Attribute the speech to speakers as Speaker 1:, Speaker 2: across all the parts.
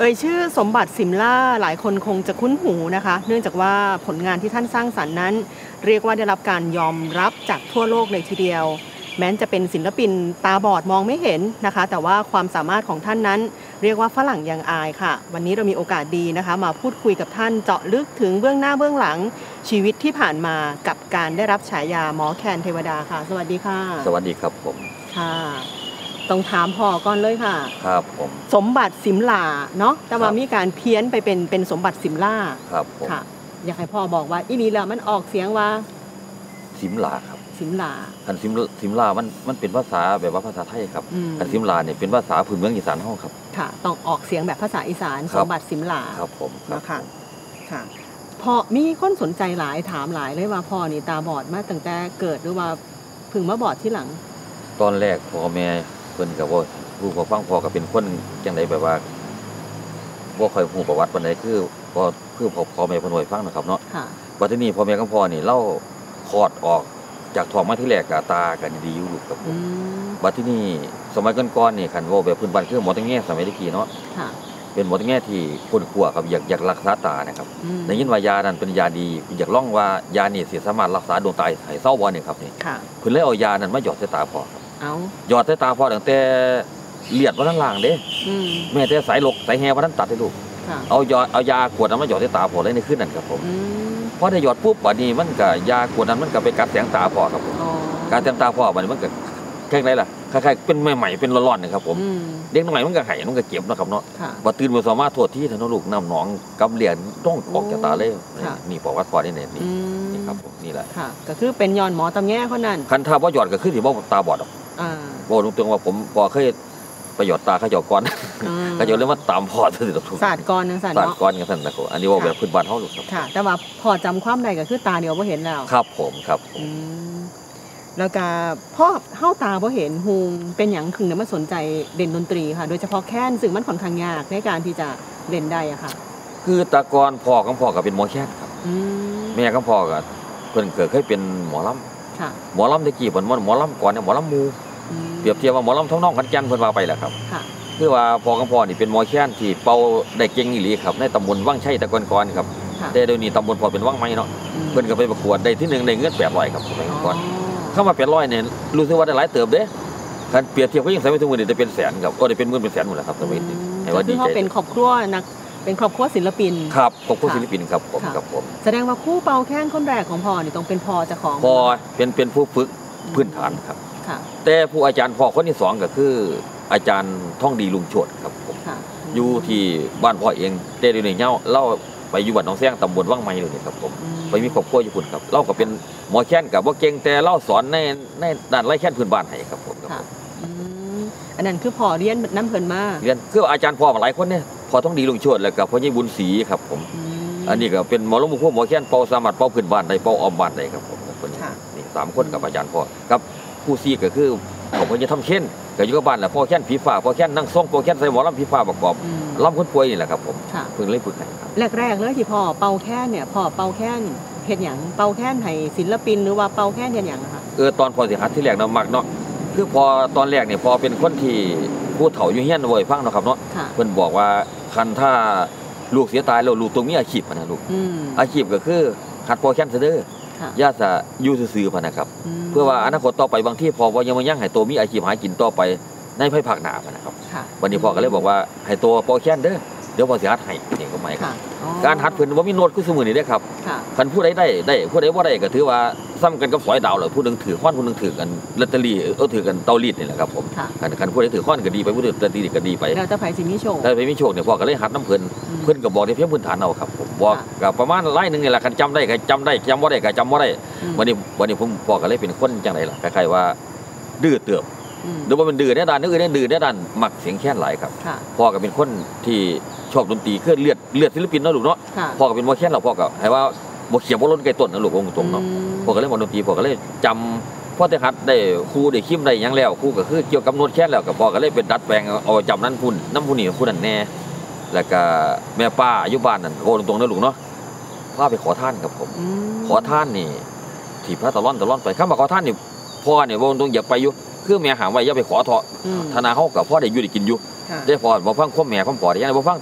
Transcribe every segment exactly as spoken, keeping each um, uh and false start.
Speaker 1: อ่ยชื่อสมบัติสิมล่าหลายคนคงจะคุ้นหูนะคะเนื่องจากว่าผลงานที่ท่านสร้างสรรค์นั้นเรียกว่าได้รับการยอมรับจากทั่วโลกเลยทีเดียวแม้จะเป็นศิลปินตาบอดมองไม่เห็นนะคะแต่ว่าความสามารถของท่านนั้นเรียกว่าฝรั่งยังอายค่ะวันนี้เรามีโอกาสดีนะคะมาพูดคุยกับท่านเจาะลึกถึงเบื้องหน้าเบื้องหลังชีวิตที่ผ่านมากับการได้รับฉายาหมอแคนเทวดาค่ะสวัสดีค่ะ
Speaker 2: สวัสดีครับผม
Speaker 1: ค่ะต้องถามพ่อก่อนเลยค่ะ
Speaker 2: ครับผม
Speaker 1: สมบัติสิมลาเนาะแต่ว่ามีการเพี้ยนไปเป็นเป็นสมบัติสิมล่า
Speaker 2: ครับผม
Speaker 1: ค่ะอยากให้พ่อบอกว่าอีนี้แล้วมันออกเสียงว่า
Speaker 2: สิมลาครับ
Speaker 1: สิมลา
Speaker 2: คันสิมสิมลามันมันเป็นภาษาแบบว่าภาษาไทยครับคันสิมลาเนี่ยเป็นภาษาพื้นเมืองอีสานเฮาครับ
Speaker 1: ค่ะต้องออกเสียงแบบภาษาอีสานสมบัติสิมลา
Speaker 2: ครับผม
Speaker 1: นะคะค่ะพ่อมีคนสนใจหลายถามหลายเลยว่าพ่อนี่ตาบอดมาตั้งแต่เกิดหรือว่าเพิ่งมาบอดที่หลัง
Speaker 2: ตอนแรกพ่อแม่เพิ่นก็บ่ผู้พอฟังพ่อก็เป็นคนจังได๋แบบว่าบ่ค่อยฮู้ประวัติปานใดคือพอคือพ่อพ่อแม่เพิ่นไว้ฟังนะครับเนาะ
Speaker 1: ค่ะ
Speaker 2: บัดทีนี้พ่อแม่ของพ่อนี่เล่าคลอดออกจากท้องมาที่แรกก็ตาก็ดีอยู่ลูกครับผมบัดทีนี้สมัยก่อนๆนี่คันเว้าแบบพื้นบ้านคือหมอตะแง่สมัยตะกี้เนาะ
Speaker 1: ค่ะ
Speaker 2: เป็นหมอตะแง่ที่คนขัวครับอยากอยากรักษาตานะครับได้ยินว่ายานั้นเป็นยาดีอยากลองว่ายานี่สิสามารถรักษาดวงตาให้เศร้าบ่นี่ครับนี่
Speaker 1: ค่ะ
Speaker 2: เพิ่นเลยเอายานั้นมาหยอดใส่ตาพ่อครับ
Speaker 1: เอา
Speaker 2: หยอดใส่ตาพ่อตั้งแต่เลียดบ่ทันล่างเด้
Speaker 1: อืม
Speaker 2: แม้แต่สายลกสายแฮบ่ทันตัดให้ลูกเอาหยอดเอายากวดนั้นมาหยอดใส่ตาพ่อเลยในคืนนั้นครับผมพอได้หยอดปุ๊บบัดนี้มันก็ยากวดนั้นมันก็ไปกัดแสงตาพ่อครับผมการแสงตาพ่อบัดนี้มันก็แค่ไหนล่ะคล้ายๆเป็นใหม่ๆเป็นร้อนๆนะครับผมเด็กน้อยมันก็ไห้มันก็เจ็บนะครับเนาะบ่ตื่นบ่สามารถโทษที่ท่านลูกน้ำหนองกำเลียนต้องออกจากตาเลยนี่ประวัติพ่อนี่นี่นี่ครับผมนี่แหละ
Speaker 1: ค่ะก็คือเป็นย้อนหมอตำแง่คนนั้น
Speaker 2: คันถ้าบ่หยอดก็คือสิบ่ตาบอดดอก
Speaker 1: อ่า
Speaker 2: บ่ตรงๆว่าผมพอเคยไปหยอดตาเขาหยอดก่อนเขาหยอดเลยมาตามพ่อซื่อๆ
Speaker 1: ศาสตร์ก่อนจังซั่น
Speaker 2: เนาะศาสตร์ก่อนจังซั่นนะครับอันนี้ว่าแบบพื้นบ้านเฮาลูกครับ
Speaker 1: ค่ะแต่ว่าพอจำความได้ก็คือตาเดียวบ่เห็นแล้ว
Speaker 2: ครับผมครับ
Speaker 1: อืมแล้วก็พ่อเฮาตาบ่เห็นฮูงเป็นหยังถึงได้มาสนใจเล่นดนตรีค่ะโดยเฉพาะแค้นซึ่งมันค่อนข้างยากในการที่จะเล่นได้อะค่ะ
Speaker 2: คือตะกอนพ่อของพ่อก็เป็นหมอแค้นครับ
Speaker 1: อืม
Speaker 2: แม่ของพ่อก็เพิ่นก็เคยเป็นหมอลำ
Speaker 1: ค่ะ
Speaker 2: หมอลำตะกี้เพิ่นหมอลำก่อนเนี่ยหมอลำหมู่เปรียบเทียบว่าหมอลำท้องน้องขอนแก่นเพิ่นว่าไปแหละครับ
Speaker 1: ค่ะ
Speaker 2: คือว่าพ่อของพ่อนี่เป็นหมอแค้นที่เป่าได้เก่งอีหลีครับในตำบลวังชัยตะกอนก่อนครับแต่เดี๋ยวนี้ตำบลพ่อเป็นวังใหม่เนาะเพิ่นก็ไปประกวดได้ที่หนึ่งได้เงินแปดร้อยครับสมัยก่อนเข้ามาเป็นร้อยเนี่ยรู้สึกว่าได้หลายเติบเด้คันเปรียบเทียบก็ยังสมัยทุกมื้อนี้จะเป็นแสนครับก็ได้เป็นหมื่นเป็นแสนหมดแล้วครับสมัยนี้
Speaker 1: ให้ว่าดีใจเป็นครอบครัวนักเป็นครอบครัวศิลปิน
Speaker 2: ครับครอบครัวศิลปินครับผมครับผม
Speaker 1: แสดงว่าคู่เป่าแค้นคนแรกของพ่อนี่ต้องเป็นพ่อเจ้าของ
Speaker 2: พ่อเป็นเป็นผู้ฝึกพื้นฐานครับแต่ผู้อาจารย์พ่อคนที่สองก็คืออาจารย์ท่องดีลุงโฉดครับผมอยู่ที่บ้านพ่อเองแต่เดี๋ยวนี้เนาเล่าไปอยู่บ้านหนองแซงตำบลวังไม้เลยครับผมไปมีครอบครัวอยู่พุ่นครับเล่าก็เป็นหมอแค้นกับว่าเก่งแต่เล่าสอนในในด้านไร่แค้นพื้นบ้านให้ครับผม
Speaker 1: ครับอันนั้นคือพ่อเรียนน้ำเพิ่นมา
Speaker 2: เรียนคืออาจารย์พ่อหลายคนเนี่ยพอต้องดีลุงโฉดแล้วก็พ่อใหญ่บุญศรีครับผมอันนี้ก็เป็นหมอลำมุขหมอแค้นเป่าสามารถเป่าพื้นบ้านได้เป่าออมบ้านได้ครับผมคนนี้นี่สามคนกับอาจารย์พ่อครับผู้ซีก็คือผมก็จะทำเช่นก็อยู่กับบ้านแหละพ่อแค้นผีฟ้าพ่อแค้นนั่งส่งพ่อแค้นใส่หมอลำผีฟ้าประกอบลำคนป่วยนี่แหละครับผมเพิ่งเล่นฝึกให้ครับ
Speaker 1: แรกๆเลยที่พ่อเป่าแค้นเนี่ยพ่อเป่าแค้นเฮ็ดหยังเป่าแค้นให้ศิลปินหรือว่าเป่าแค้นเฮ็ดหยังอะค่ะ
Speaker 2: เออตอนพอสิหัดที่แรกเนาะมักเนาะคือพอตอนแรกเนี่ยพอเป็นคนที่ผู้เฒ่าอยู่เฮียนบ่อยฟังเนาะครับเนาะเพิ่นบอกว่าคันถ้าลูกเสียตายแล้วลูกต้องมีอาชีพนะลูกอาชีพก็คือหัดพ่อแค้นซะเด้อย่าจะอยู่ซื่อๆพะนะครับเพื่อว่าอนาคตต่อไปบางที่พอว่ายังบ่ยังให้โตมีอาชีพหากินต่อไปในภายภาคหน้าพะนะครับวันนี้พ่อก็เลยบอกว่าให้โตพ่อแค้นเด้อเดี๋ยวพ่อสิหัดให้นี่ก็หมายครับการหัดเพิ่นบ่มีโน้ตคือซุมื้อนี้เด้ครับคันผู้ใดได้ได้ผู้ใดบ่ได้ก็ถือว่าซ้ำกันกับสอยดาวแหละผู้นึงถือค้อนผู้นึงถือกันลอตเตอรี่เออถือกันเตารีดนี่แหละครับผมคันคันผู้ใดถือค้อนก็ดีไปผู้ถือลอตเตอรี่ก็ดีไป
Speaker 1: แล้วแต่ไผสิมีโชค
Speaker 2: แล้วไผมีโชคเนี่ยพ่อก็เลยหัดนำเพิ่นเพิ่นก็บอกได้เพียงพื้นฐานเอาครับผมบอกก็ประมาณรายนึงนี่แหละคันจำได้ก็จำได้จำบ่ได้ก็จำบ่ได้วันนี้วันนี้ผมพ่อก็เลยเป็นคนจังได๋ล่ะคล้ายๆว่าดื้อเติบหรือว่ามันดื้อในด้านนึงอื่นดื้อในด้านมักเสียงแค้นหลายครับพ่อก็เป็นคนที่ชอบดนตรีคือเลือดเลือดศิลปินเนาะลูกเนาะพ่อก็เป็นหมอแค้นแล้วพ่อก็ให้ว่าบ่เขียบบ่ล้นไก่ต้นนะลูกองค์ตรงเนาะพ่อก็เลยมาดนตรีพ่อก็เลยจำพ่อแต่หัดได้ครูได้คิมได้หยังแล้วครูก็คือเกี่ยวกับโน้ตแค้นแล้วก็พ่อก็เลยเป็นดัดแปลงเอาจำนั้นพุ่นน้ำผู้นี้ผู้นั้นแน่แล้วก็แม่ป้าอยู่บ้านนั่นโอ้ตรงๆนะลูกเนาะพาไปขอท่านครับผมขอท่านนี่ที่พระตะล่อนตะล่อนไปคำว่าขอท่านนี่พ่อเนี่ยบ่ตรงอยากไปอยู่คือแม่หาไว้อย่าไปขอเถาะธนาเฮาก็พ่อได้อยู่ได้กินอยู่ได้พอบ่ฟังความแม่ความพ่อได้ยังบ่ฟังติ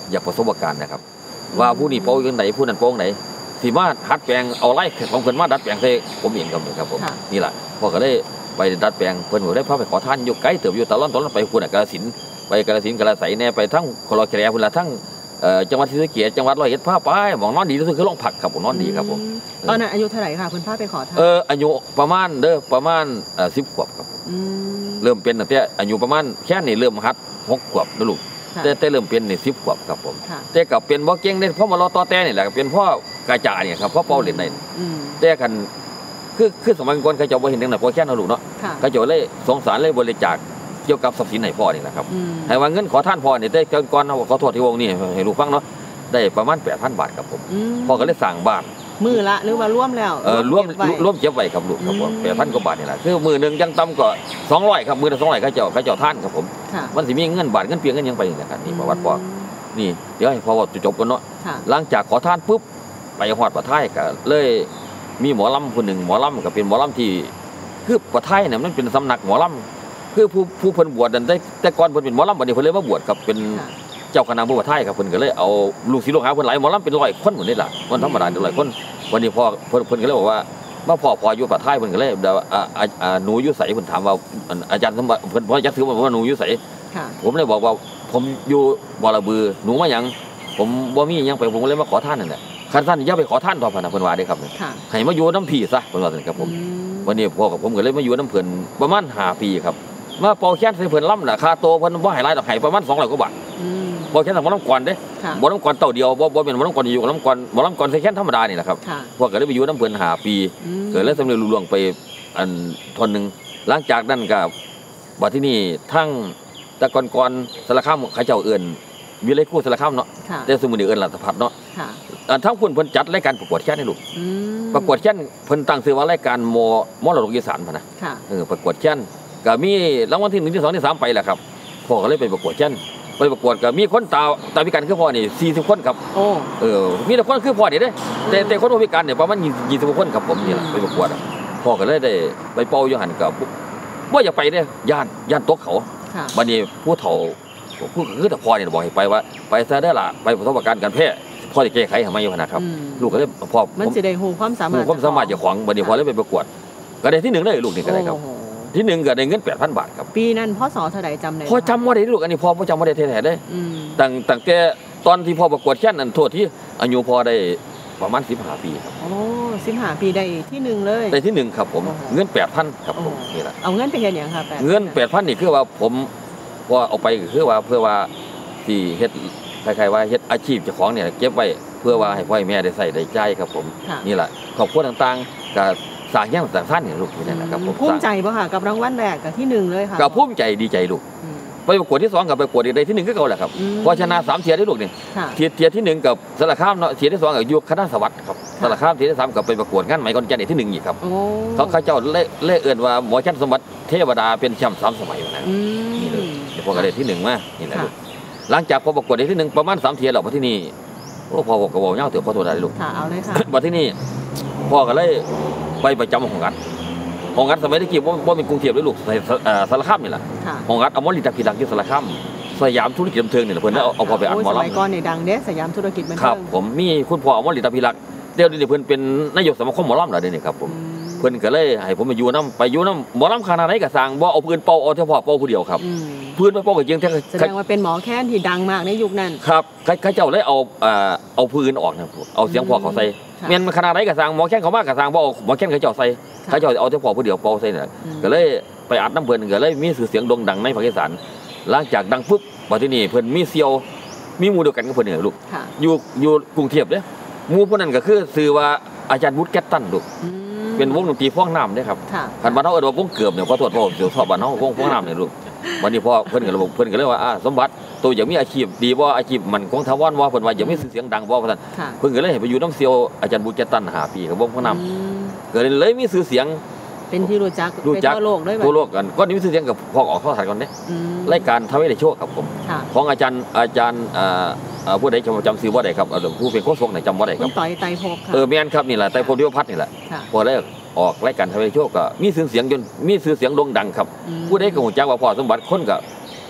Speaker 2: อยากประสบการณ์นะครับว่าผู้นี้เป่าอย่างไหนผู้นั้นเป่าอย่างไหนสิมาดัดแปลงเอาไล่ของเพิ่นมาดัดแปลงใส่ผมเองครับครับผมนี่แหละพ่อก็เลยไปดัดแปลงเพิ่นก็ได้พาไปขอท่านอยู่ไกลเติบอยู่ตลอดตลอดไปพุ่นกาฬสินธุ์ไปกาฬสินธุ์กาฬไสแน่ไปทั้งคลอแคร์พุ่นละทั้งเอ่อจังหวัดศรีสะเกษจังหวัดร้อยเอ็ดพาไปหมองนอนดีที่สุดคือโรงผักครับผมนอนดีครับผม
Speaker 1: ตอนนั้นอายุเท่าไหร่ค่ะคุณพ่อไปขอท่าน
Speaker 2: เอออายุประมาณเด้อประมาณเอ่อสิบขวบครับเริ่มเป็นตั้งแต่อายุประมาณแค่นี้เริ่มหัดหกขวบนะลูกแต่แต่เริ่มเป็นนี่สิบขวบครับผมแต่กับเป็นบ่เก่งเนี่ยเพราะมารอต่อแต่นี่แหละเป็นพ่อกระจาเนี่ยครับเพราะเป่าเล่นได้แต่กันคือคือสมัยก่อนเขาจะบ่เห็นจังนั้นพอแค่นั้นลูกเนาะเขาจะเลยสงสารเลยบริจาคเกี่ยวกับทรัพย์สินให้พ่อนี่แหละครับให้ว่าเงินขอท่านพ่อนี่ได้ก่อนเนาะขอโทษที่วงนี้ให้ลูกฟังเนาะได้ประมาณ แปดพัน บาทครับผมพ่อก็เลยสร้างบ้าน
Speaker 1: มือละหรือว่าร่วมแล้ว
Speaker 2: เออร่วมร่วมเก็บไว้ครับลูกครับผม แปดพัน กว่าบาทนี่แหละคือมือนึงยังต่ำก็สองร้อยครับมือละสองร้อยเขาเจ้าเขาเจ้าท่านครับผมมันสิมีเงินบาทเงินเปียเงินยังไปนี่นะครับนี่ประวัติพ่อนี่เดี๋ยวให้พ่อจบกันเนาะหลังจากขอท่านปุ๊บไปฮอดปะไทยก็เลยมีหมอลำคนหนึ่งหมอลำก็เป็นหมอลำที่คือปะไทยเนี่ยมันเป็นสำนักหมอลำคือผู้ผู้เพิ่นบวชนั่นได้แต่ก่อนเพิ่นเป็นหมอลำบัดนี้เพิ่นเลยมาบวชครับเป็นเจ้าคณะปะไทยครับเพิ่นก็เลยเอาลูกศิษย์ลูกหาเพิ่นหลายหมอลำเป็นร้อยคนหมดนี่ล่ะมันธรรมดาร้อยคนวันนี้พ่อเพิ่นเพิ่นก็เลยบอกว่ามาพ่อพ่ออยู่ปะไทยเพิ่นก็เลยอ่าอ่าหนูอยู่ไสเพิ่นถามว่าอาจารย์สมบัติเพิ่นพ่อจักถือว่าหนูอยู่ไสผมเลยบอกว่าผมอยู่บ่อระบือหนูมาหยังผมบ่มีหยังไปผมเลยมาขอท่านนั่นแหละคันท่านอย่าไปขอท่านต่อพนะเพิ่นว่าได้ครับให้มาอยู่น้ำพี่ซะเพิ่นว่าซั่นครับผมวันนี้พ่อกับผมก็เลยมาอยู่น้ำเพิ่นประมาณห้าปีครับมาเป่าแค้นใส่เพิ่นล่ำน่ะค่าโตเพิ่นบ่ให้หลายดอกให้ประมาณสองร้อยกว่าบาทเป่าแค้นบ่น้ำก่อนเด้บ่น้ำก่อนเต่าเดียวบ่บ่เป็นบ่น้ำก่อนอยู่กับน้ำก่อนบ่น้ำก่อนใส่แค้นธรรมดานี่แหละครับพ่อก็เลยไปอยู่น้ำเพิ่นห้าปีเกิดแล้วสำเร็จลุล่วงไปอันทนนึงหลังจากนั้นก็บัดที่นี่ทั้งแต่ก่อนๆสารคามเขาเจ้าเอิ้นวิไลคู่สารคามเนาะแต่สมุนเอิ้นรัฐพัฒน์เนาะทั้งเพิ่นเพิ่นจัดรายการประกวดแค้นให้ลูกประกวดแค้นเพิ่นตั้งชื่อว่ารายการมมรดกอีสานพุ่นน่ะเออประกวดแค้นก็มีรางวัลที่หนึ่งที่สองที่สามไปแหละครับพ่อก็เลยไปประกวดแค้นไปประกวดก็มีคนตาตาพิการคือพ่อนี่สี่สิบคนครับโอ้เออมีแต่คนคือพ่อนี่เด้แต่แต่คนพิการเนี่ยประมาณยี่สิบคนครับผมนี่แหละไปประกวดพ่อก็เลยได้ไปเป่าอยู่หั่นก็บ่อยากไปเด้ย่านย่านตกเขาบัดนี้ผู้เฒ่าผู้คือแต่พ่อนี่บอกให้ไปว่าไปซะได้ล่ะไปประสบการณ์การแพทย์พ่อจะแก้ไขให้มาอยู่นะครับลูกก็เลยพ่อ
Speaker 1: มันสิได้ฮู้ความสามารถ
Speaker 2: ฮู้ความสามารถเจ้าของบัดนี้พ่อเลยไปประกวดก็ได้ที่หนึ่งเลยลูกนี่ก็ได้ครับที่หนึ่งก็ได้เงิน แปดพัน บาทครับ
Speaker 1: ปีนั้นพ่อสอเท่าใดจำได้
Speaker 2: พ่อจำบ่ได้ลูกอันนี้พ่อบ่จำบ่ได้แท้ๆเด้ตั้งตั้งแต่ตอนที่พ่อประกวดแค่นั้นโทษที่อายุพ่อได้ประมาณสิบห้าปีครับ
Speaker 1: โอ้สิบห้าปีได้ที่หนึ่งเลย
Speaker 2: ได้ที่หนึ่งครับผมเงิน แปดพัน ครับผมนี่ล่ะ
Speaker 1: เอาเงินไปเฮ็ดหยังครับ
Speaker 2: เงิน แปดพัน นี่คือว่าผมว่าเอาไปคือว่าเพื่อว่าที่เฮ็ดคล้ายๆว่าเฮ็ดอาชีพเจ้าของเนี่ยเก็บไว้เพื่อว่าให้พ่อแม่ได้ใช้ได้จ่ายครับผมนี่ล่ะครอบครัวต่างๆก็สร้างอย่างต่างๆนี่ลูกนี่นะครับผม
Speaker 1: ภูมิใจบ่ค่ะกับรางวัลแรกกับที่หนึ่งเลยค่ะ
Speaker 2: ก็ภูมิใจดีใจลูกไปประกวดที่สองกับไปประกวดได้ที่หนึ่งก็เก่าแหละครับเพราะชนะสามเทียร์ได้ลูกนี่เทียร์เทียร์ที่หนึ่งกับสารคามเนาะเทียร์ที่สองกับยุคคณะสวัสดิ์ครับสารคามเทียร์ที่สามกับไปประกวดงานไหมก่อนจันทร์ที่หนึ่งอีกครับเขาเขาเจ้าเล่เล่เอื่นว่าหมอชั้นสมบัติเทวดาเป็นแชมป์สามสมัยนะนี่เลยเดี๋ยวพอกันได้ที่หนึ่งมานี่แหละลูกหลังจากพอประกวดได้ที่หนึ่งประมาณสามเทียร์เราพอที่นี่โอ้พอบอกกับบอกเงาเถื่อพอตัวได้ลูก
Speaker 1: ค่ะเอาเลยค่ะ
Speaker 2: พอที่นี่พ่อก็เลยไปประจำของกันของกันสมัยที่กี่ว่าเป็นกรุงเทพด้วยลูกสารคามนี่แหละของกันเอามอลิตาพิดักที่สารคามสยามธุรกิจบันเทิงเนี่ยเพื่อนเอาเอาพอไปอัดหมอลำ
Speaker 1: สมัยก่อนเนี่ยดังเด้สยามธุรกิจบันเทิง
Speaker 2: ครับผมมีคุณพ่อเอามอลิตาพิดักเดี๋ยวนี้เพื่อนเป็นนายกสมาคมหมอลำเหรอเดี๋ยวนี้ครับผมเพื่อนก็เลยให้ผมมาอยู่น้ำไปอยู่น้ำหมอลำขนาดไหนก็สั่งบ่เอาปืนเป่าเอาเฉพาะเป่าผู้เดียวครับปืนไปเป่ากับยิงแท้
Speaker 1: แสดงว่าเป็นหมอแค้นที่ดังมากในยุคนั้น
Speaker 2: ครับข้าเจ้าเลยเอาเอาปืนออกนะเอาเสียงพ่อเขาใส่เมียนขนาดไหนก็สั่งหมอแค้นเขามากก็สั่งบ่เอาหมอแค้นเขาเจ้าใส่เขาเจ้าเอาเฉพาะผู้เดียวเป่าใส่เนี่ยก็เลยไปอัดน้ำเพื่อนก็เลยมีสื่อเสียงโด่งดังในภาคอีสานหลังจากดังปุ๊บมาที่นี่เพื่อนมีเซียวมีมูเดียวกันกับเพื่อนเนี่ยลูกอยู่อยู่กรุงเทพเนี่ยมูพวกนั้นก็คือสื่อว่าอาจารย์วุฒิแกตตันลูกเป็นวงดนตรีฟ้องน้ำเนี่ยครับขันบ้านเขาเออว่าวงเกือบเนี่ยขอโทษพ่อเดี๋ยวชอบบ้านเขาวงฟ้องน้ำเนี่ยลูกวันนี้พ่อเพื่อนก็เลยบอกเพื่อนก็เลยว่าสมบัติตัวอย่างมีอาชีพดีว่าอาชีพมันคงทวันว่าเพื่อนว่าอย่างมีเสียงดังว่าเพื่อนเพื่อนก็เลยไปอยู่น้ำเซียวอาจารย์วุฒิแกตตันหาปีกับวงฟ้องน้ำเกิดเลยมีสื่อเสียง
Speaker 1: เป็นที่รู้จัก
Speaker 2: รู้จัก
Speaker 1: ทั่วโลกด้วย
Speaker 2: ทั่วโลกกันก็นี่มีสื่อเสียงกับพ่อออกข้อถ่ายก่อนเนี่ยรายการทวีได้โชคครับผมของอาจารย์อาจารย์ผู้ใดจำจำซื้อว่าใดครับผู้เป็นโค้ชส่งไหนจำว่าใดครับ
Speaker 1: ต่อยไตภพ
Speaker 2: เออแมนครับนี่แหละไตภพดิวพัฒน์นี่แหละพอได้ออกรายการทวีได้โชคก็มีสื่อเสียงจนมีสื่อเสียงโด่งดังครับผู้ใดก็หัวใจว่าพ่อสมบัติคนก็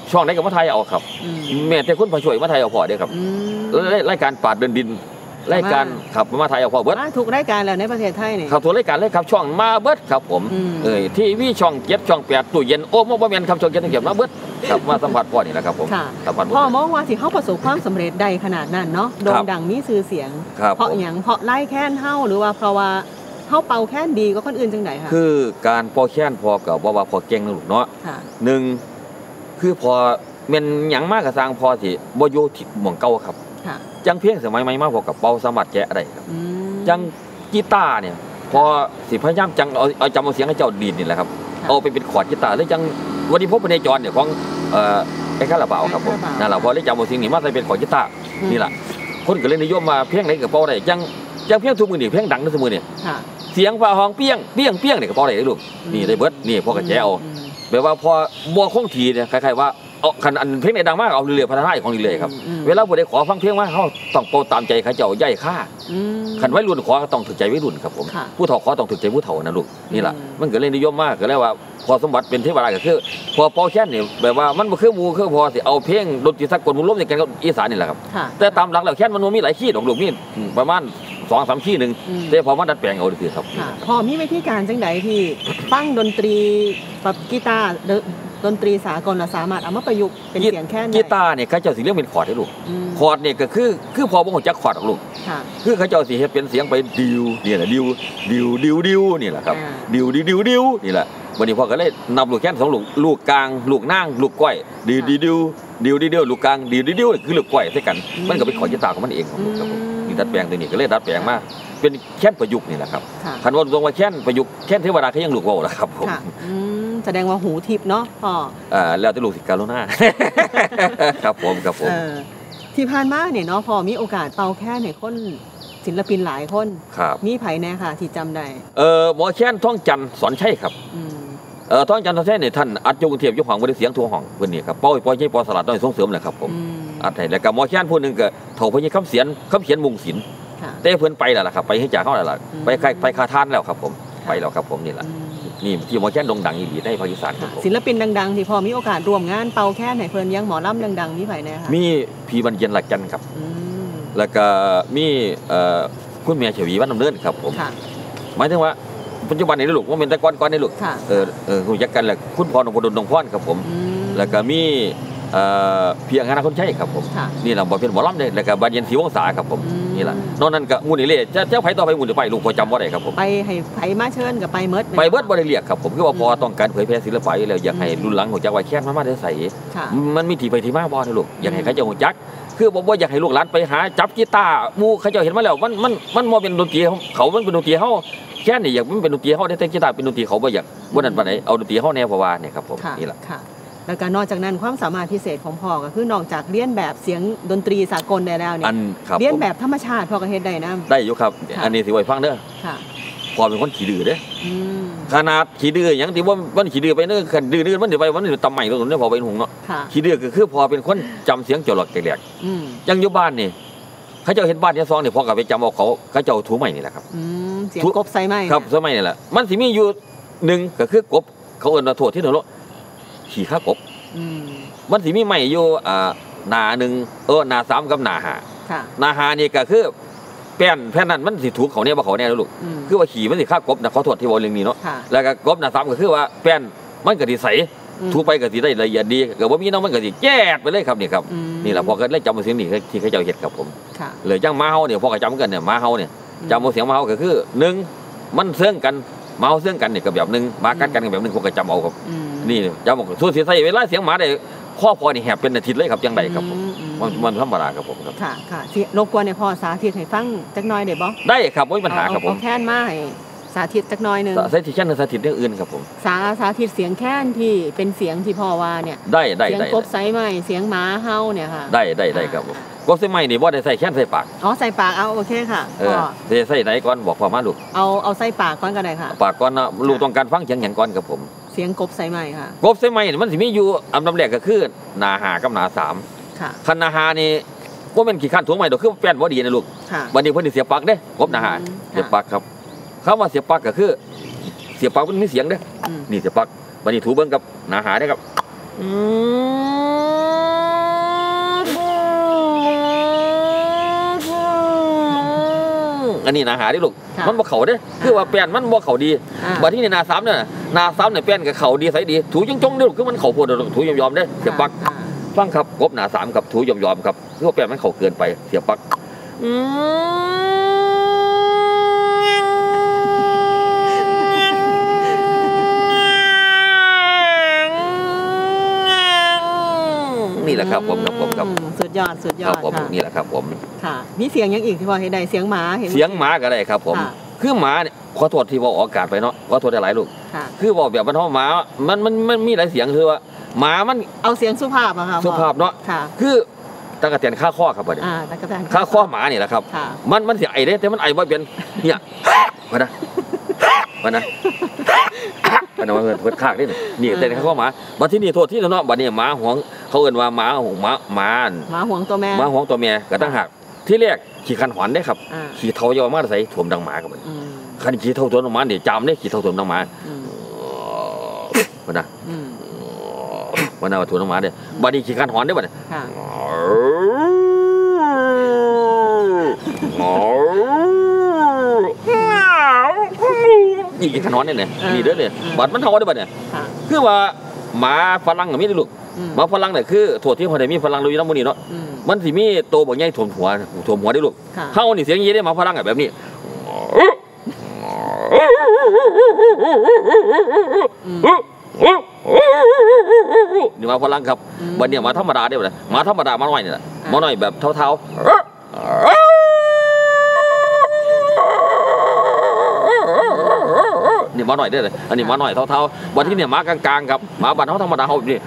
Speaker 2: ช่องไหนก็มาไทยเอาครับแม่แต่คนมาช่วยมาไทยเอาพอเด้ครับรายการปาดเดินดินรายการขับมาไทยเอาพอเบิร์ด
Speaker 1: ทุกรายการแล้วในประเทศไทยนี่
Speaker 2: ขับทุกรายการเลยครับช่องมาเบิร์ดครับผมเออทีวีช่องเจ็ดช่องแปดตู้เย็นโอ้มาบ่แม่นครับช่องเจ็ดช่องแปดมาเบิร์ดครับมาสัมผัสพ่อนี่แหละครับผม
Speaker 1: สัมผัสพ่อมองว่าที่เขาประสบความสำเร็จใดขนาดนั้นเนาะโด่งดังมีชื่อเสียงเพราะอย่างเพราะไล่แค้นเฮาหรือว่าเพราะว่าเฮาเป่าแค้นดีกว่าคนอื่นจังไดค่ะ
Speaker 2: คือการเป่าแค้นพอกับว่าว่าพอเก่งนะลูกเนาะหนึ่งคือพอแม่นหยังมากกับสร้างพอสิบ่อยู่ที่หม่องเก่าครับจังเพียงสมัยใหม่มาพอกับเป่าสามารถแกะได้ครับจังกีตาร์เนี่ยพอสิพยายามจังเอาเอาจำเอาเสียงให้เจ้าดีดนี่แหละครับเอาไปเป็นคอร์ดกีตาร์แล้วจังวันนี้พบในจอเนี่ยของเอ่อไอ้คาราบาวครับผมนั่นแหละพอได้จำเอาเสียงนี่มาใส่เป็นคอร์ดกีตาร์นี่แหละคนก็เลยนิยมมาเพียงไหนกับเป่าได้จังจังเพียงทุกมือนี่เพียงดังทุกมือนี่เสียงฟ้าห้องเปี้ยงเปี้ยงเปี้ยงเนี่ยกับเป่าได้ลูกนี่ได้เบิดนี่พอกระแจเอาแปลว่าพอบัวคงทีเนี่ยคล้ายๆว่าเอาคันอันเพลงในดังมากเอาเรื่อยๆพัฒนาของเรื่อยๆครับเวลาผู้ใดขอฟังเพลงว่าเขาต้องโปรตามใจเขาเจ้าใหญ่ค่าคันไว้รุ่นขอต้องถึกใจไว้รุ่นครับผมผู้เฒ่าขอต้องถึกใจผู้เฒ่านะลูกนี่แหละมันก็เลยนิยมมากก็แล้วว่าพอสมบัติเป็นเทวดาก็คือพอเป่าแค้นเนี่ยแบบว่ามันบ่คือหมู่คือพอสิเอาเพลงดนตรีสากลมุล้มในกันกับอีสานนี่แหละครับแต่ตามหลักแล้วแค้นมันมีหลายขี้ดอกลูกมีประมาณสองสามขี้หนึ่งแต่พอมาดัดแปลงเอาดีครับ
Speaker 1: พอมีวิธีการจังใดที่ฟังดนตรีแบบกีตาร์ดนตรีสากลสามารถเอามาประยุกต์เป็นเสียงแค้น
Speaker 2: กีตาร์เนี่ยเขาเจ้าสิเรียกเป็นคอร์ดให้ลูกคอร์ดเนี่ยก็คือคือพอบ่ฮู้จักคอร์ดหรอกลูกคือเขาเจ้าสิเฮ็ดเป็นเสียงไปดิวนี่แหละดิวดิวดิวดิวนี่แหละครับดิวดิวดิวดิวนี่แหละวันนี้พ่อก็เลยนับลูกแค้นสองลูกลูกกลางลูกนางลูกก้อยดิวดิวดิวดิวดิวลูกกลางดิวดิวดิวคือลูกก้อยใส่กันมันก็เป็นคอร์ดกีตาร์ของมันเองครับผมนี่ดัดแปลงตัวนี้ก็เลยดัดแปลงมาเป็นแค้นประยุกต์นี่แหละครับคันว่าตรงว่าแค้นประยุกต์แค้นเทวดาเขายังลูกเว้าล่ะครับผม
Speaker 1: แสดงว่าหูทิพย์เนาะพ่อ
Speaker 2: อ่าแล้วแต่ลูกศิษย์การุณาครับผมครับผม
Speaker 1: ที่ผ่านมาเนี่ยเนาะพอมีโอกาสเป่าแค้นให้คนศิลปินหลายคนมีไผแน่ค่ะที่จำได้
Speaker 2: เออหมอแค้นท่องจันทร์สอนชัยครับเออท่องจันทร์สอนชัยเนี่ยท่านอัดยกรุงเทพยกห้องบริเสียงทั่วห้องเพิ่นนี่ครับเป้าปอยใช้ปอสลัดน้อยส่งเสริมเลยครับผมอัดให้แล้วก็หมอแค้นผู้นึงก็เฒ่าพญคำเสียนคำเขียนมุงศิลป์แต่เพิ่นไปแล้วล่ะครับไปให้จากเฮาแล้วล่ะไปไปคาทานแล้วครับผมไปแล้วครับผมนี่แหละนี่ที่หมอแค้นโด่งดังอีหลีในภาคอีสานครับผม
Speaker 1: ศิลปินดังๆที่พอมีโอกาสร่วมงานเป่าแค้นให้เพิ่นยังหมอลำดังๆมีไผแน่ค่ะ
Speaker 2: มีพี่บรรเย็นหลักจันทร์ครับแล้วก็มีเอ่อคุณแม่เฉวีวันดำเนินครับผมหมายถึงว่าปัจจุบันนี้ลูกว่าเป็นแต่ก่อนก่อนนี่ลูกเออเออรู้จักกันแหละคุณพรนพดลดงพรครับผมแล้วก็มีเอ่อเพียงคณะคนใช้ครับผมนี่แหละบ่เป็นหมอลำเด้แล้วก็บรรเย็นศรีวงศาครับผมนี่แหละนอกนั้นก็หมู่นี่เลยจะเจ้าไผต่อไปหมู่ไปลูกพอจำบ่ได้ครับผม
Speaker 1: ไปให้ไผมาเชิญก็ไปเมิด
Speaker 2: ไปเบิดบ่ได้เรียกครับผมคือว่าพอต้องการเผยแพร่ศิลปะอยู่แล้วอยากให้รุ่นหลังรู้จักว่าแค้นมามาได้ใส่มันมีที่ไปที่มาบ่นะลูกอยากให้เขาเจ้ารู้จักคือบ่บ่อยากให้ลูกหลานไปหาจับกีตาร์หมู่เขาเจ้าเห็นมาแล้วมันมันมันบ่เป็นดนตรีเขามันเป็นดนตรีเฮาแค่นี่อยากมันเป็นดนตรีเฮาได้แต่กีตาร์เป็นดนตรีเขาบ่อยากบ่นั่นปานใดเอาดนตรีเฮาแนวเพราะว่านี่ครับผมนี่ล่ะ
Speaker 1: ค่ะแล้วก็นอกจากนั้นความสามารถพิเศษของพ่อก็คือนอกจากเรียนแบบเสียงดนตรีสากลได้แล้วเนี่ยเรียนแบบธรรมชาติพ่อก็เฮ็ดได้นำ
Speaker 2: ได้อยู่ครับอันนี้สิไว้ฟังเด้อค่ะพ่อเป็นคนขี้ดื้อเด้อขนาดขี้ดื้อหยังที่ว่ามันขี้ดื้อไปเด้อคันดื้อๆมันสิไปมันสิตำใหม่ตรงนี้พอเป็นหุงเนาะขี้ดื้อก็คือพ่อเป็นคนจำเสียงจรดแกลกๆอือยังอยู่บ้านนี่เขาเจ้าเฮ็ดบ้านเฮ็ดซองนี่พ่อก็ไปจำเอาเขาเขาเจ้าถูใหม่นี่แหละครับ
Speaker 1: อืมเสียงกบใส่ไม้
Speaker 2: ครับใส่ไม้นี่แหละมันสิมีอยู่หนึ่งก็คือกบเขาเอิ้นว่าโทษที่เนาะขี้ข้ากบมันสิมีใหม่อยู่อ่าหน้าหนึ่งเออหน้าสามกับหน้าห้าหน้าห้านี่ก็คือแป้นแผ่นนั้นมันสิถูกเขาเนี่ยบ่เขาแน่ลูกคือว่าขี่มันสิฆ่ากบนะขอโทษที่ว่าเรื่องนี้เนาะแล้วก็กบหน้าสามก็คือว่าแป้นมันก็สิใสถูไปก็สิได้ละเอียดดีก็บ่มีน้องมันก็สิแจ๊ดไปเลยครับนี่ครับนี่ล่ะพอก็เลยจำเอาเสียงนี่ที่เขาเจ้าเฮ็ดครับผมเลยจังมาเฮาเนี่ยพอก็จำกันเนี่ยมาเฮาเนี่ยจำเอาเสียงมาเฮาก็คือหนึ่งมันเสื่องกันเมาเสื่องกันนี่ก็แบบนึงมากัดกันแบบนึงพวกก็จำเอาครับนี่จำเอาส่วนสิใส่เวลาเสียงหมาได้ข้อพอนี่แหบเป็นอาทิตย์เลยครับจังไดครับผมมันมันธรรมดาครับผมครับ
Speaker 1: ค่ะค่ะสิรบกวนให้พ่อสาธิตให้ฟังจักหน่อยได้บ่
Speaker 2: ได้ครับบ่มีปัญหาครับผม
Speaker 1: เอาแค้นมาให้สาธิตจักหน่อยนึง
Speaker 2: สาธิตแค้นสาธิตเรื่องอื่นครับผม
Speaker 1: สาสาธิตเสียงแค้นที่เป็นเสียงที่พ่อว่าเนี่ย
Speaker 2: ได้ได้
Speaker 1: เสียงกบใส่ไม้เสียงหมาเห่าเนี่ยค่ะ
Speaker 2: ได้ได้ได้ครับผมกบใส่ไม้นี่บ่ได้ใส่แค้นใส่ปาก
Speaker 1: อ๋อใส่ปากเอาโอเคค่ะ
Speaker 2: พ่อสิใส่ไหนก่อนบอกพ่อมาลูก
Speaker 1: เอาเอาใส่ปากก่อนก็ได้ค่ะ
Speaker 2: ปากก่อนนะลูกต้องการฟังเสียงหยังก่อนครับผม
Speaker 1: เสียงกบใส่ไม้ค่ะ
Speaker 2: กบใส่ไม้นี่มันสิมีอยู่อันดับแรกก็คือหน้าห้ากับหน้าสามค่ะคันหน้าห้านี่บ่แม่นขี้คันถ่วงไม้ดอกคือแป้นบ่ดีนะลูกบัดนี้เพิ่นสิเสียบปากเด้กบหน้าห้าเสียบปากครับคำว่าเสียบปากก็คือเสียบปากมันมีเสียงเด้นี่เสียบปากบัดนี้ถูเบิ่งกับหน้าห้าเด้ครับอืมอันนี้นาหาได้ลูกมันบ่เขาเด้คือว่าแป้นมันบ่เขาดีบัดที่นี่นาซ้ำเนี่ยนาซ้ำเนี่ยแป้นกับเขาดีใสดีถูจงจงเด้อคือมันเขาโพดถูยอมๆเด้เสียบปลั๊กฟังครับกบนาสามครับถูยอมๆครับคือว่าแป้นมันเขาเกินไปเสียบปลั๊กอืนี่แหละครับผมครับผมครับ
Speaker 1: สุดยอดสุดยอด
Speaker 2: ค่ะนี่แหละครับผม
Speaker 1: ค่ะมีเสียงยังอีกที่พอเห็นได้เสียงหมาเห็น
Speaker 2: เสียงหมาก็ได้ครับผมคือหมาเนี่ยขอโทษที่ว่าออกอากาศไปเนาะขอโทษหลายลูกคือบอกแบบมันเท่าหมามันมันมันมีหลายเสียงคือว่าหมามัน
Speaker 1: เอาเสียงสุภาพอะค่ะ
Speaker 2: สุภาพเนาะคือตะกะแตนข้าข้อครับผม
Speaker 1: อ่าตะกะแตน
Speaker 2: ข้าข้อหมานี่แหละครับมันมันเสียงไอเด้แต่มันไอบ่เป็นเนี่ยมานะมานะมันเอาเงินเพิ่นคากนี่นี่แต่ข้าข้อหมาบัดที่นี่โทษที่เนาะบัดนี้หมาหวงเขาเอิ้นว่าหมาหมาหมา
Speaker 1: หมาหวงตัวแม่
Speaker 2: หมาหวงตัวแม่ก็ตั้งหักที่แรกขี่คันหอนได้ครับขี่เท่ายาวมาใส่ถ่วมดังหมากับมันคันขี่เท่าถ่วมดังหมาเนี่ยจำได้ขี่เท่าถ่วมดังหมามันนะมันน่าว่าถ่วมดังหมาเนี่ยบัดนี้ขี่คันหอนได้บัดเนี่ยนี่ขี่คันหอนเนี่ยนี่เด้อเนี่ยบัดมันเท่าได้บัดเนี่ยคือว่าหมาฝรั่งกับมีได้ลูกหมาฝรั่งเนี่ยคือถั่วที่คนไหนมีฝรั่งรู้อยู่น้ำมันนี่เนาะมันสิมีโตบ่ใหญ่ถ่วมหัวถ่วมหัวได้ลูกเฮานี่เสียงยี่ได้หมาฝรั่งแบบนี้นี่หมาฝรั่งครับบัดเนี่ยหมาธรรมดาได้บ่ล่ะหมาธรรมดามาหน่อยนี่แหละมาหน่อยแบบเท่าๆนี่มาหน่อยได้เลยอันนี้มาหน่อยเท่าๆวันที่เนี่ยมากลางๆครับหมาบ้านเขาธรรมดาเขาแบบนี้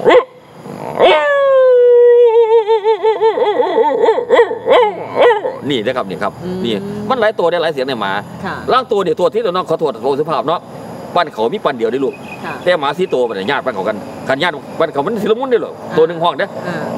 Speaker 2: นี่นะครับนี่ครับนี่มันหลายตัวได้หลายเสียงในหมาล่างตัวเนี่ยตัวที่เราต้องขอโทษโทษสุภาพเนาะปั้นเขามีปั้นเดียวได้ลูกแต่หมาสีตัวมันญาติปั้นเขากันกันญาติปั้นเขามันสิละมุนได้หรอตัวหนึ่งห้องเด้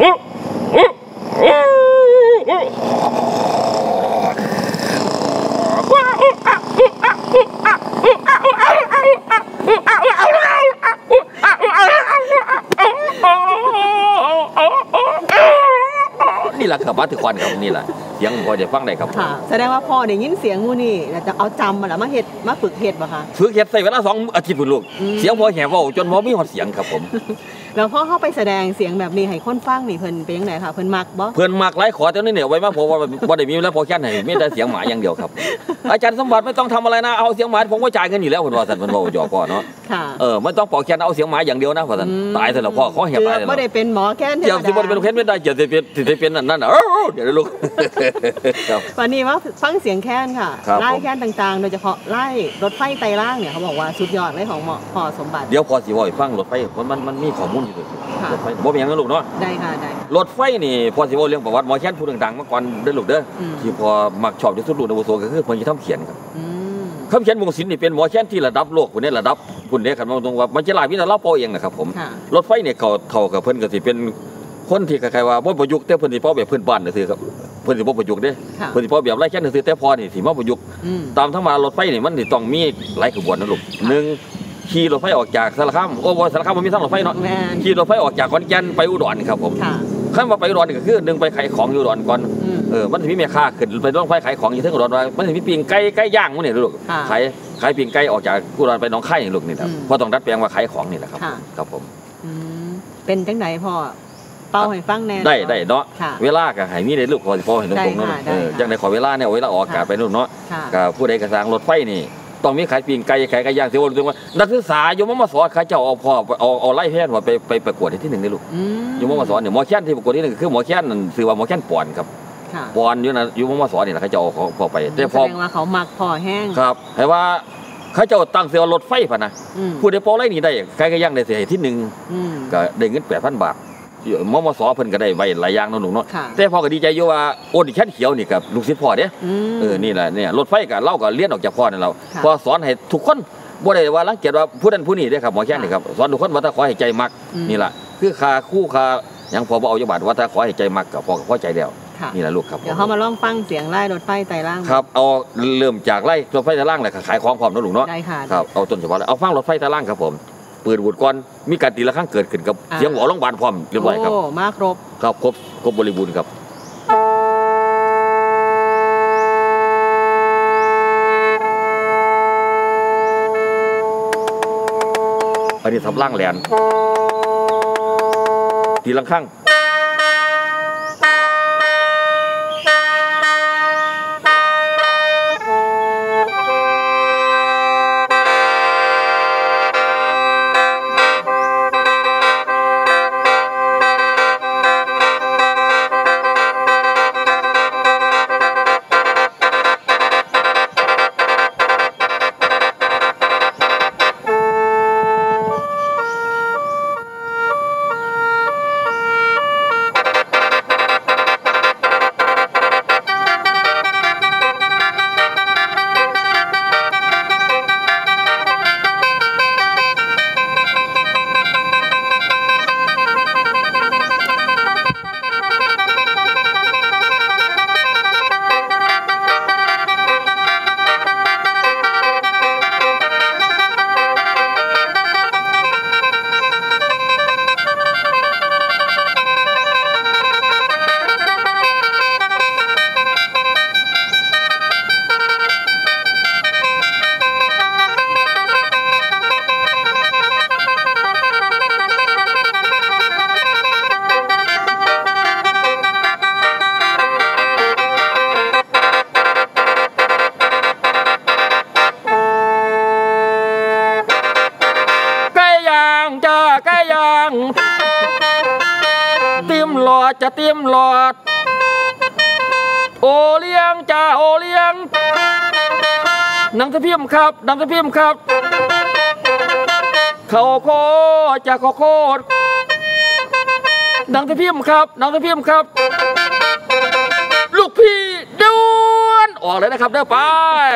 Speaker 2: นี่แหละครับมาถึงควันครับนี่แหละเสียงพอจะฟังได้ครับ
Speaker 1: แสดงว่าพ่อได้ยินเสียงมูนี่จะเอาจำมาแล้วมาเห็ดมาฝึกเห็ดป่ะคะ
Speaker 2: ฝึกเห็ดใส่เวลาสองอาทิตย์พุ่นลูกเสียงพอแหบว่าจนพอมีหอดเสียงครับผม
Speaker 1: แล้วพ่อเข้าไปแสดงเสียงแบบนี้ให้คนฟังนี่เพิ่นเป็นยังไงคะเพิ่นมักบ่
Speaker 2: เพิ่นมักหลายขอเจ้านี่เนี่ยไว้มาพอว่าบ่ได้มีแล้วพอแค่ไหนมีแต่เสียงหมาอย่างเดียวครับอาจารย์สมบัติไม่ต้องทำอะไรนะเอาเสียงหมาผมก็จ่ายเงินอยู่แล้วเพิ่นว่าซั่นเพิ่นบอกจ่อพ่อเนาะเออไม่ต้องปอกแค่เอาเสียงหมาอย่างเดียวนะว่าซั่นตายซะแล้วพ่อขอแหบตายแล้ว
Speaker 1: บ่ได้เป็นหมอแค่
Speaker 2: เดี๋ยวสิบ่ได้เป็นแค่ไม่ได้จะเป็นสิเป็นนั่นนั่นเออเดี๋ยวลูก
Speaker 1: ครับวันนี้ว่าฟังเสียงแค้นค่ะไล่แค้นต่างๆโดยเฉพาะไล่รถไฟไต่ล่างเนี่ยเขาบอกว่าสุดยอดเลยของหมอพ่อสมบัติ
Speaker 2: เดี๋ยวพอสิบ่ให้ฟังรถไฟมันมันมีข้อมูลอยู่รถไฟบ่มีหยังนะลูกเนาะ
Speaker 1: ได้ค่ะได้
Speaker 2: รถไฟนี่พอสิบ่เรื่องประวัติหมอแค้นผู้ดังๆมาก่อนเด้อลูกเด้อที่พอมักชอบที่สุดลูกในวงโซก็คือเพิ่นสิทำเขียนครับคำเขียนวงศิลป์นี่เป็นหมอแค้นที่ระดับโลกพุ่นนี่ระดับพุ่นนี่คันว่าตรงว่ามันจะหลายวิทยาลัยเปาเองนะครับผมรถไฟเนี่ยเขาเท่ากับเพิ่นก็สิเป็นคนที่คล้ายๆว่าบ่ประยุกต์แต่เพิ่นสิเปาแบบพื้นบ้านซื่อครับเพิ่นสิบ่ประยุกต์เด้เพิ่นสิเปาแบบไร้แค้นซื่อแต่พอนี่สิมาประยุกต์ตามธรรมดารถไฟนี่มันสิต้องมีหลายขบวนนะลูกหนึ่งขี่รถไฟออกจากสารคามโอ้บ่สารคามมันมีทางรถไฟเนาะขี่รถไฟออกจากขอนแก่นไปอุดรครับผมขั้นมาไปอุดรนี่ก็คือหนึ่งไปขายของอยู่อุดรก่อนเออมันสิมีแม่ค้าขึ้นไปรถไฟขายของอยู่ที่อุดรว่ามันสิมีปิ้งไก่ไก่ย่างมื้อนี่ลูกขายขายปิ้งไก่ออกจากอุดรไปหนองคายนี่ลูกนี่แหละพอต้องดัดแปลงว่าขายของนี่แหละครับครับผม
Speaker 1: เป็นจังได๋พ่อเป่าให้ฟังแน่
Speaker 2: ได้ได้เนาะเวลาก็ให้มีได้ลูกขอสิพ่อให้ตรงๆเนาะเออจังได๋ขอเวลาเนี่ยเวลาออกอากาศไปนู่นเนาะก็ผู้ใดก็สร้างรถไฟนี่ต้องมีขายปิ้งไก่ขายไก่ย่างสิว่าถึงว่านักศึกษาอยู่ม.ม.ส.เขาเจ้าเอาพ่อเอาเอาไล่แพทย์ว่าไปไปประกวดที่หนึ่งได้ลูกอยู่ม.ม.ส.เนี่ยหมอแค้นที่ประกวดที่หนึ่งคือหมอแค้นนั่นชื่อว่าหมอแค้นปอนครับปอนอยู่นะอยู่ม.ม.ส.นี่แหละเขาเจ้าเอาพ่อไป
Speaker 1: แต่พอแสดงว่าเขามักพ่อแห้ง
Speaker 2: ครับให้ว่าเขาเจ้าตั้งเสียรถไฟพะนะผู้ใดพอไล่นี่ได้ใครก็ย่างได้เสียที่หนึ่งก็ได้เงินแปดพันบาทม.ม.ส.เพิ่นก็ได้ไว้หลายอย่างเนาะลูกเนาะแต่พ่อก็ดีใจอยู่ว่าโอนแค้นเขียวนี่กับลูกศิษย์พ่อเด้เออนี่แหละเนี่ยรถไฟก็เล่าก็เรียนออกจากพ่อนั่นเราพอสอนให้ทุกคนบ่ได้ว่ารังเกียจว่าผู้นั้นผู้นี้เด้ครับหมอแค้นนี่ครับสอนทุกคนว่าถ้าขอให้ใจมักนี่แหละคือค่าคู่ค่าหยังพอบ่เอาจักบาทว่าถ้าขอให้ใจมักก็พอก็พอใจแล้วนี่แหละลูกครับ
Speaker 1: เดี๋ยวเฮามาลองฟังเสียงไล่รถไฟไต่ล่าง
Speaker 2: ครับเอาเริ่มจากไล่รถไฟไต่ล่างเลยขายของพร้อมเนาะลูกเนาะ
Speaker 1: ได้ค่ะ
Speaker 2: ครับเอาต้นฉบับเอาฟังรถไฟไต่ล่างครับผมเปิดบุตรก่อนมีการตีละครั้งเกิดขึ้นกับเสียงหวอโรงพยาบาลพร้อมเรียบร้อยครับ
Speaker 1: โอ้มาครบ
Speaker 2: ครับครบครบบริบูรณ์ครับอันนี้ทำล่างแหลนตีลังข้างเตรียมหลอดจะเตรียมหลอดโอเลี้ยงจ้าโอเลี้ยงนำสะพิมพ์ครับนำสะพิมพ์ครับเขาโคจะเขาโคตรนำสะพิมพ์ครับนำสะพิมพ์ครับลูกพี่ด้วนออกเลยนะครับเด้อไป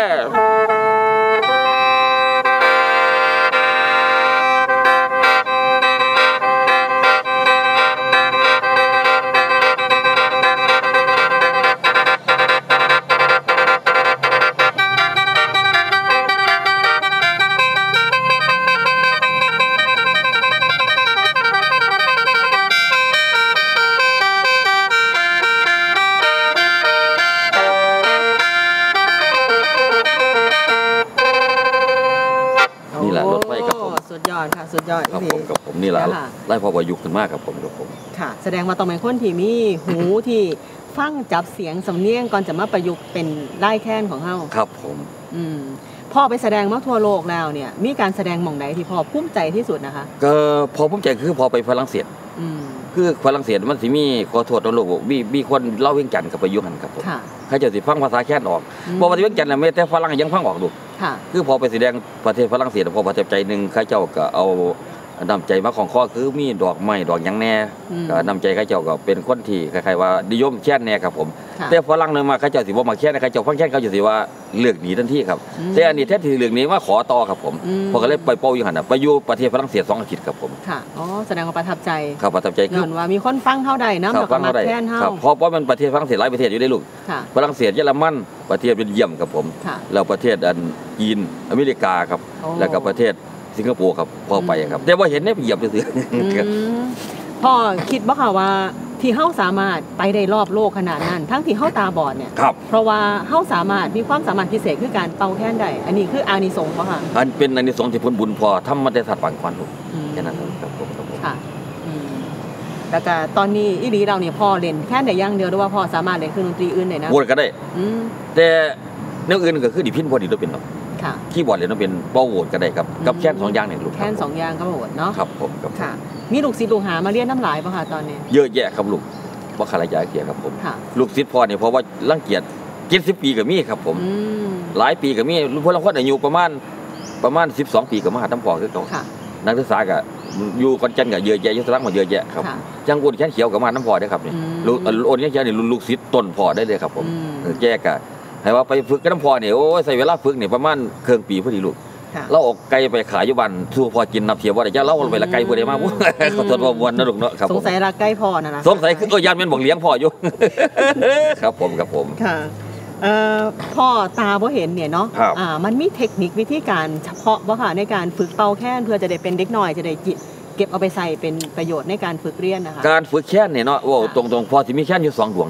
Speaker 1: สุดยอดค่ะสุดยอด
Speaker 2: ครับผมกับผมนี่แหละไล่พอประยุกต์ขึ้นมากครับผมกับผม
Speaker 1: ค่ะแสดงว่าต้องเป็นคนที่มีหูที่ฟังจับเสียงสำเนียงก่อนจะมาประยุกต์เป็นไล่แค้นของเฮา
Speaker 2: ครับผม
Speaker 1: อืมพ่อไปแสดงมาทั่วโลกแล้วเนี่ยมีการแสดงหม่องไหนที่พ่อภูมิใจที่สุดนะคะ
Speaker 2: ก็พอภูมิใจคือพอไปฝรั่งเศสคือฝรั่งเศสมันสิมีขอโทษตลกมีมีคนเล่าเวียงจันทร์กับประยุกต์กันครับผมเขาจะสิฟังภาษาแค้นออกพอไปเวียงจันทร์น่ะแม้แต่ฝรั่งยังฟังออกดูคือพอไปแสดงประเทศฝรั่งเศสพอประทับใจนึงเขาเจ้าก็เอานำใจมาของข้อคือมีดอกไม้ดอกหยังแน่ก็นำใจเขาเจ้าก็เป็นคนที่คล้ายๆว่านิยมแค้นแน่ครับผมแต่ฝรั่งนึงมาเขาเจ้าสิบ่มาแค้นเขาเจ้าฟังแค้นเขาจะสิว่าเลือกหนีทันทีครับแต่อันนี้แท้ที่เลือกหนีมาขอต่อครับผมพอก็เลยไปเป้าอยู่หั่นน่ะไปอยู่ประเทศฝรั่งเศสสองอาทิตย์ครับผม
Speaker 1: ค่ะอ๋อแสดงว่าประทับใจ
Speaker 2: ครับประทับใจ
Speaker 1: คือว่ามีคนฟังเฮาได้นำแล้วก็มาแค้นเฮา
Speaker 2: ครับเพราะว่ามันประเทศฝรั่งเศสหลายประเทศอยู่ได้ลูกฝรั่งเศสเยอรมันประเทศเบลเยียมครับผมแล้วประเทศอันจีนอเมริกาครับแล้วก็ประเทศสิงคโปร์ครับพอไปครับแต่ว่าเห็นได้เหยียบซื่อ
Speaker 1: ๆพ่อคิดบ่ค่ะว่าที่เฮาสามารถไปได้รอบโลกขนาดนั้นทั้งที่เฮาตาบอดเนี่ยเพราะว่าเฮาสามารถมีความสามารถพิเศษคือการเป่าแค้นได้อันนี้คืออานิสงส์บ่ค่ะ
Speaker 2: อันเป็นอานิสงส์ที่ผลบุญพอทำมาได้สัตว์ปางควันลูกแค่นั้นครับผมครับผม
Speaker 1: ค่ะแล้วก็ตอนนี้อีหลีเราเนี่ยพ่อเล่นแค่ได้อย่างเดียวหรือว่าพ่อสามารถเล่นเครื่องดนตรีอื่นได้นะ
Speaker 2: โหก็ได้แต่แนวอื่นก็คือดิพินพอดีตัวเป็นเนาะคีย์บอร์ดเลยต้องเป็นเป้าโหวตก็ได้ครับกับแค่สองอย่างเนี่ยลูก
Speaker 1: แค่สองอย่างก็โหวตเนาะ
Speaker 2: ครับผมครับ
Speaker 1: ค่ะมีลูกศิษย์ลูกหามาเรียนน้ำหลายป่ะคะตอนนี้
Speaker 2: เยอะแยะครับลูกว่าขลายยาเกียร์ครับผมลูกศิษย์พ่อเนี่ยเพราะว่ารังเกียจเจ็ดสิบปีกับมีครับผมหลายปีกับมีพวกเราคนอายุประมาณประมาณสิบสองปีกับมหาธรรมพ่อคือเขานักศึกษากับอยู่คอนเจนกับเยอะแยะยุทธลักษณ์มาเยอะแยะครับจังอุ่นแค่เขียวกับมหาธรรมพ่อได้ครับนี่ลูกโอนแค่เขียวนี่ลูกศิษย์ต้นพ่อได้เลยครับผมแก้กันให้ว่าไปฝึกกับน้ำพอเนี่ยโอ้ใส่เวลาฝึกเนี่ยประมาณครึ่งปีพอดีลูกเราออกไก่ไปขายอยู่บ้านสู้พอกินนับเทียบว่าได้จะเล่าไปละไก่พอดีมากขอโทษว่าวนนะลูกเนาะครับ
Speaker 1: สงสัยละไก่พอนะนะ
Speaker 2: สงสัยคือเออยานเป็นบอกเลี้ยงพ่ออยู่ครับผมครับผม
Speaker 1: ค่ะพ่อตาบ่เห็นเนี่ยเนาะอ่ามันมีเทคนิควิธีการเฉพาะบ่ค่ะในการฝึกเป่าแค้นเพื่อจะได้เป็นเด็กน้อยจะได้จิตเก็บเอาไปใส่เป็นประโยชน์ในการฝึกเรียนนะคะ
Speaker 2: การฝึกแค้นเนี่ยเนาะว่าตรงๆพอที่มีแค้นอยู่สองดวงนี่ลูก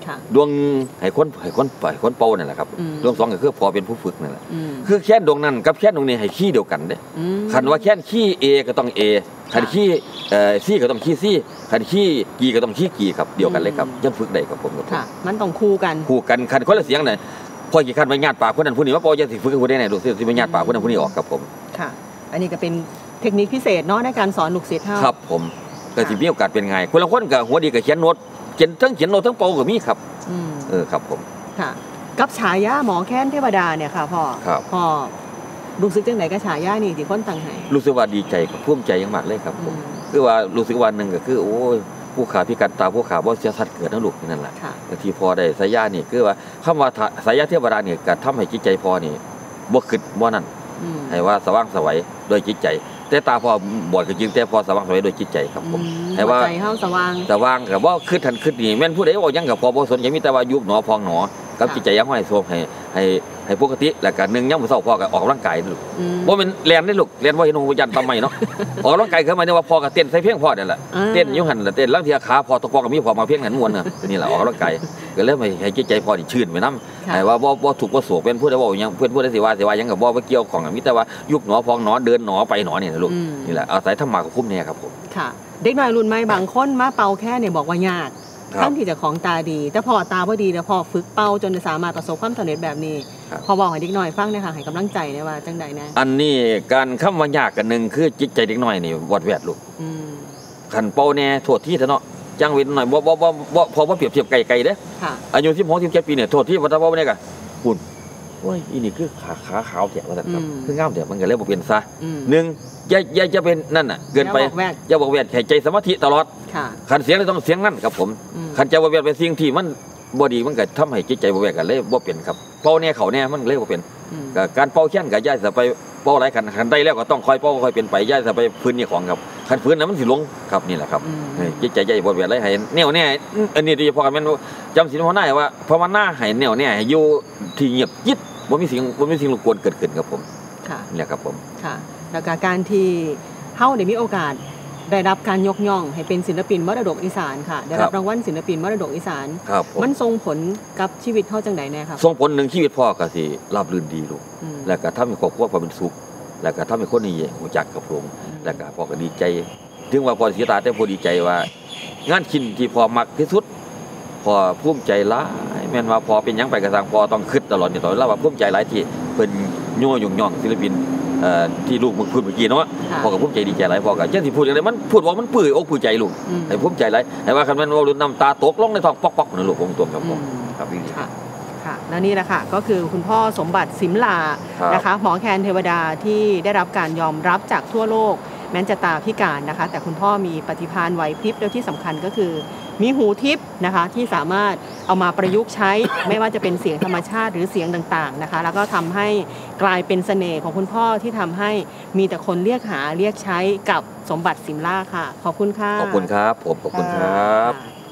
Speaker 2: ดวงให้คนให้คนปล่อยคนเป่านั่นแหละครับดวงสองก็คือพอเป็นผู้ฝึกนั่นแหละคือแค้นดวงนั้นกับแค้นดวงนี้ให้ขี้เดียวกันเด้คันว่าแค้นขี้ A ก็ต้อง A คันขี้เอ่อ C ก็ต้องขี้ C คันขี้ G ก็ต้องขี้ G ครับเดียวกันเลยครับยังฝึกได้ครับผม
Speaker 1: ค่ะมันต้องคู่กัน
Speaker 2: คู่กันคันคนละเสียงน่ะพอกี่คันไปญาติปากคนนั้นผู้นี้ว่าพอจะสิฝึกผู้ใดไหนดูสิสิไปญาติปากคนนั้นผู้นี้ออกครับผม
Speaker 1: ค่ะอันนี้ก็เป็นเทคนิคพิเศษเนาะในการสอนลูกศิษย์เฮา
Speaker 2: ครับผมก็สิมีโอกาสเป็นไงคนละคนก็หัวดีก็เขียนโน้ตเขียนทั้งเขียนโน้ตทั้งเป่าก็มีครับเออครับผม
Speaker 1: ค่ะกับฉายาหมอแค้นเทวดาเนี่ยค่ะพ่อพ่อรู้สึกจังไหนกับฉายานี่ที่คนตั้งให้
Speaker 2: รู้สึกว่าดีใจกับภูมิใจอย่างมากเลยครับผมคือว่ารู้สึกวันนึงก็คือโอ้ยผู้ขาพิการตาผู้ขาบ่เสียสัตว์เกิดทั้งลูกนั่นแหละที่พอได้สายานี่คือว่าคำว่าสายาเทวดานี่ก็ทำให้จิตใจพอนี่บ่คิดบ่นั่นให้ว่าสว่างไสวโดยจิตใจแต่ตาพอบอดก็จริงแต่พอสว่างไสวโดยจิตใจครับผม
Speaker 1: ให้ว่าใจเฮาสว่าง
Speaker 2: สว่างก็บ่คิดทันคิดนี่แม่นผู้ใดเว้าหยังก็พอบ่สนใจมีแต่ว่ายุบหนอพองหนอกับจิตใจยังให้สงบให้ให้ให้ปกติแล้วก็นึงยามมื้อเช้าพ่อก็ออกกำลังกายลูกบ่แม่นแล่นได้ลูกแล่นบ่เห็นหูยันตำไม้เนาะออกกำลังกายคือหมายถึงว่าพ่อก็เต้นใส่เพลงพ่อนั่นแหละเต้นอยู่หั่นล่ะเต้นลางเที่ยขาพ่อตะปอก็มีพ่อมาเพลงนั้นม่วนน่ะนี่แหละออกกำลังกายก็เลยให้จิตใจพ่อนี่ชื่นไปนำให้ว่าบ่บ่ทุกข์บ่โศกเป็นผู้ใดเว้าหยังเพิ่นผู้ใดสิว่าสิว่าหยังก็บ่บ่เกี่ยวของมีแต่ว่ายุบหนอพองหนอเดินหนอไปหนอนี่ลูกนี่แหละอาศัยธรรมะก็คุ้มแน่ครับผม
Speaker 1: ค่ะเด็กน้อยรุ่นใหม่บางคนมาเป่าแค่เนี่ยบอกว่ายากทั้งที่จะของตาดีแต่พอตาบ่ดีแล้วพอฝึกเป่าจนสามารถประสบความสำเร็จแบบนี้พอบอกให้เด็กน้อยฟังเนี่ยค่ะให้กำลังใจเนี่ยว่าจังใดนะ
Speaker 2: อันนี้การคำว่ายากกันนึงคือจิตใจเด็กน้อยนี่วอดแวดลูกขันเป่าแน่โทษที่เถอะเนาะจังเว้นหน่อยบ่บ่บ่บ่พอบ่เปรียบเทียบไกลๆเด้ออายุสิบหก สิบเจ็ดปีเนี่ยโทษที่ว่าถ้าบ่เนี่ยก็หุ่นโอ้ยอีนี่คือขาขาขาวแท้ว่าซั่นครับคืองามแท้มันก็เลยบ่เป็นซะหนึ่งอย่าอย่าจะเป็นนั่นน่ะเกินไปอย่าบอกแวดให้ใจสมาธิตลอดคันเสียงต้องเสียงนั่นครับผมคันจะบ่แวดเป็นสิ่งที่มันบ่ดีมันก็ทำให้จิตใจบ่แวดกันเลยบ่เป็นครับเป่าแน่เขาแน่มันเลยบ่เป็นก็การเป่าแค้นก็อย่าจะไปเป่าหลายคันคันได้แล้วก็ต้องคอยเป่าค่อยเป็นไปอย่าจะไปพื้นนี่ของครับคันพื้นนั้นมันสิลงครับนี่แหละครับจิตใจใหญ่บ่แวดเลยให้แนวแน่อันนี้โดยเฉพาะกันแม่นจำศีลภาวนาว่าภาวนาให้แนวแน่ให้อยู่ที่เงียบยิดบ่มีสิ่งบ่มีสิ่งรบกวนเกิดขึ้นครับผม
Speaker 1: ค่ะ
Speaker 2: นี่แหละครับผม
Speaker 1: ค่ะแล้วก็การที่เฮาได้มีโอกาสได้รับการยกย่องให้เป็นศิลปินมรดกอีสานค่ะได้รับรางวัลศิลปินมรดกอีสานมันส่งผลกับชีวิตเฮาจังได๋แน่ครับ
Speaker 2: ส่งผลหนึ่งชีวิตพ่อก็สิราบรื่นดีลูกแล้วก็ทำให้ครอบครัวเป็นสุขแล้วก็ทำให้คนนี้รู้จักกับผมแล้วก็พ่อก็ดีใจถึงว่าพ่อเสียตาแต่พ่อดีใจว่างานชิ้นที่พ่อมักที่สุดพ่อภูมิใจหลายแม่นว่าพ่อเป็นหยังไปก็สร้างพ่อต้องคิดตลอดอยู่ตลอดแล้วว่าภูมิใจหลายที่เพิ่นยั่วยงย่องศิลปินเอ่อที่ลูกมึงพูดเมื่อกี้เนาะพ่อก็ภูมิใจดีใจหลายพ่อก็จังสิพูดจังได๋มันพูดว่ามันปื้ออกปื้อใจลูกให้ภูมิใจหลายให้ว่าคันแม่นว่าน้ำตาตกลงในท้องป๊อกๆนั่นลูกผมตรงครับผมครับพี่
Speaker 1: ค่ะค่ะแล้วนี่แหละค่ะก็คือคุณพ่อสมบัติสิมลานะคะหมอแคนเทวดาที่ได้รับการยอมรับจากทั่วโลกแม้จะตาพิการนะคะแต่คุณพ่อมีปฏิภาณไหวพริบแล้วที่สำคัญก็คือมีหูทิพย์นะคะที่สามารถเอามาประยุกต์ใช้ไม่ว่าจะเป็นเสียงธรรมชาติหรือเสียงต่างๆนะคะแล้วก็ทำให้กลายเป็นเสน่ห์ของคุณพ่อที่ทำให้มีแต่คนเรียกหาเรียกใช้กับสมบัติสิมลาค่ะขอบคุณค่ะ
Speaker 2: ขอบคุณครับผมขอบคุณครับ